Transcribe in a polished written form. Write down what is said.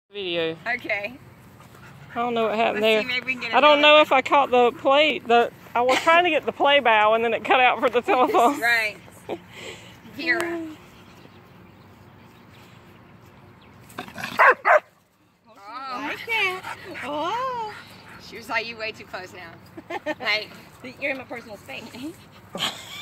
Video. Okay. I don't know what happened Let's there. see, maybe we can get I don't know one. if I caught the play. I was trying to get the play bow and then it cut out for the telephone. Right. Vera. I can't. Oh. She was like, you way too close now. Like, You're in my personal space.